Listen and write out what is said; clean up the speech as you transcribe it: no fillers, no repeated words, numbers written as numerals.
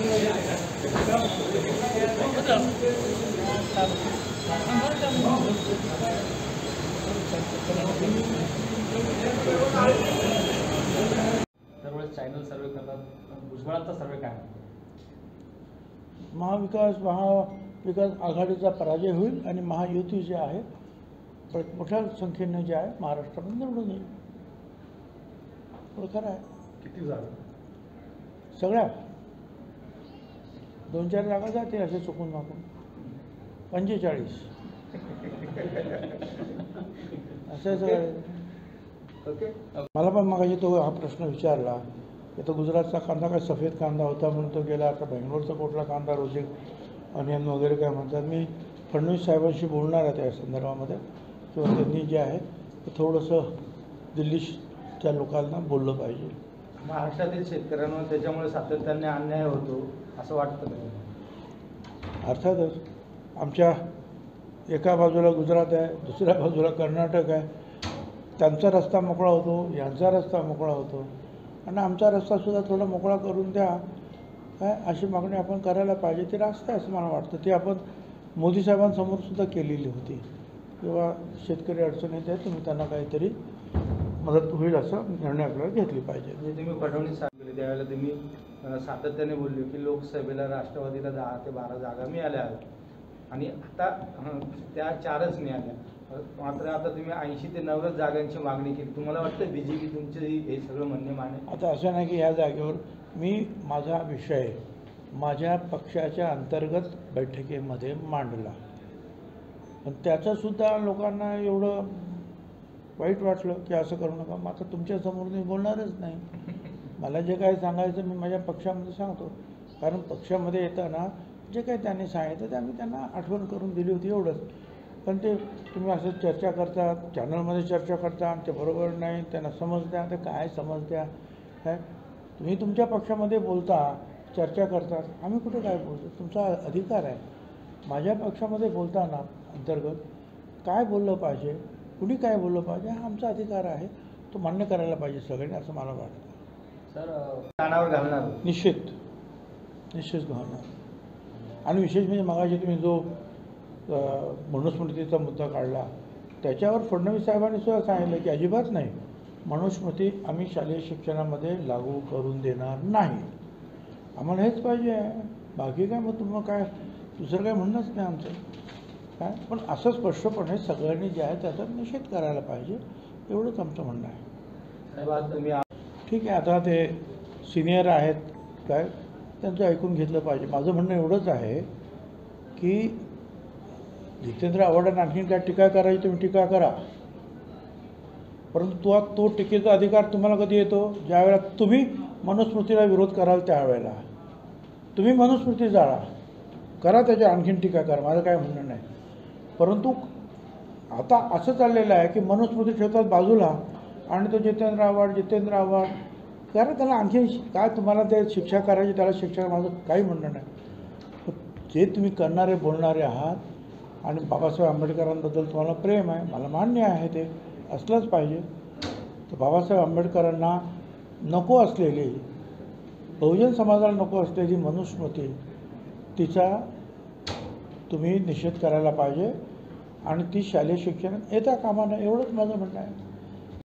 दरवेळेस चॅनल सर्वे करतात, भुजबळांचा सर्वे काय? महाविकास आघाडीचा पराजय होईल आणि महायुती जे आहे मोठ्या संख्येने जे आहे महाराष्ट्रामध्ये निवडून येईल. खरं आहे. किती जागा? सगळ्या 2-4 जागा जातील असे चुकून मागून. 45 असं सगळं. मला पण मागाशी तो हा प्रश्न विचारला की तो गुजरातचा कांदा काय सफेद कांदा होता म्हणून तो गेला, आता बेंगलोरचा कुठला कांदा रोजी अनियन वगैरे काय म्हणतात. मी फडणवीस साहेबांशी बोलणार आहे त्या संदर्भामध्ये, किंवा त्यांनी जे आहे ते थोडंसं दिल्लीच्या लोकांना बोललं पाहिजे. महाराष्ट्रातील शेतकऱ्यांवर त्याच्यामुळे सातत्याने अन्याय होतो असं वाटतं का? अर्थातच आमच्या एका बाजूला गुजरात आहे, दुसऱ्या बाजूला कर्नाटक आहे. त्यांचा रस्ता मोकळा होतो, यांचा रस्ता मोकळा होतो, आणि आमचा रस्तासुद्धा थोडा मोकळा करून द्या काय अशी मागणी आपण करायला पाहिजे. ती रास्त आहे असं मला वाटतं. ती आपण मोदी साहेबांसमोरसुद्धा केलेली होती, किंवा शेतकरी अडचणीत आहे, तुम्ही त्यांना काहीतरी मदत होईल असं निर्णय आपल्याला घेतली पाहिजे. म्हणजे तुम्ही फडणवीस सांगितले त्यावेळेला तुम्ही सातत्याने बोलले की लोकसभेला राष्ट्रवादीला 10 ते 12 जागा मिळाल्या आहेत, आणि आता त्या 4च मिळाल्या. मात्र आता तुम्ही 80 ते 90 जागांची मागणी केली. तुम्हाला वाटतं BJP तुमचे हे सगळं म्हणणे माने? आता असं नाही की ह्या जागेवर मी माझा विषय माझ्या पक्षाच्या अंतर्गत बैठकीमध्ये मांडला, पण त्याचंसुद्धा लोकांना एवढं वाईट वाटलं की असं करू नका. मग आता तुमच्यासमोर मी बोलणारच नाही. मला जे काही सांगायचं मी माझ्या पक्षामध्ये सांगतो, कारण पक्षामध्ये येताना जे काही त्यांनी सांगितलं ते आम्ही त्यांना आठवण करून दिली होती, एवढंच. पण ते तुम्ही असं चर्चा करता, चॅनलमध्ये चर्चा करता, आणि ते बरोबर नाही, त्यांना समज द्या. ते काय समज द्या काय? तुम्ही तुमच्या पक्षामध्ये बोलता, चर्चा करतात, आम्ही कुठे काय बोलतो? तुमचा अधिकार आहे. माझ्या पक्षामध्ये बोलताना अंतर्गत काय बोललं पाहिजे, कुणी काय बोललं पाहिजे, हा आमचा अधिकार आहे. तो मान्य करायला पाहिजे सगळ्यांनी असं मला वाटतं. सर कानावर घालणार? निश्चित घालणार. आणि विशेष म्हणजे मगाशी तुम्ही जो मनुस्मृतीचा मुद्दा काढला, त्याच्यावर फडणवीस साहेबांनी सुद्धा सांगितलं की अजिबात नाही, मनुस्मृती आम्ही शालेय शिक्षणामध्ये लागू करून देणार नाही. आम्हाला हेच पाहिजे, बाकी काय मग तुम्हाला काय दुसरं काय म्हणणंच नाही आमचं काय. पण असं स्पष्टपणे सगळ्यांनी जे आहे त्याचा निषेध करायला पाहिजे, एवढंच आमचं म्हणणं आहे. तुम्ही ठीक आहे, आता ते सिनियर आहेत काय, त्यांचं ऐकून घेतलं पाहिजे. माझं म्हणणं एवढंच आहे की जितेंद्र आव्हाडांना आणखीन काय टीका करायची तुम्ही टीका करा, परंतु तो टीकेचा अधिकार तुम्हाला कधी येतो? ज्यावेळेला तुम्ही मनुस्मृतीला विरोध कराल त्यावेळेला. तुम्ही मनुस्मृती जाळा, करा, त्याच्या आणखीन टीका करा, माझं काय म्हणणं नाही. परंतु आता असं चाललेलं आहे की मनुस्मृती ठेवतात बाजूला, आणि तो जितेंद्र आव्हाड करा, त्याला आणखी काय तुम्हाला ते शिक्षा करायची, त्याला शिक्षा, माझं काही म्हणणं नाही. जे तुम्ही करणारे बोलणारे आहात, आणि बाबासाहेब आंबेडकरांबद्दल तुम्हाला प्रेम आहे, मला मान्य आहे, ते असलंच पाहिजे. तर बाबासाहेब आंबेडकरांना नको असलेली, बहुजन समाजाला नको असलेली मनुस्मृती, तिचा तुम्ही निषेध करायला पाहिजे, आणि ती शालेय शिक्षणात येता कामा नये, एवढंच माझं म्हणणं आहे.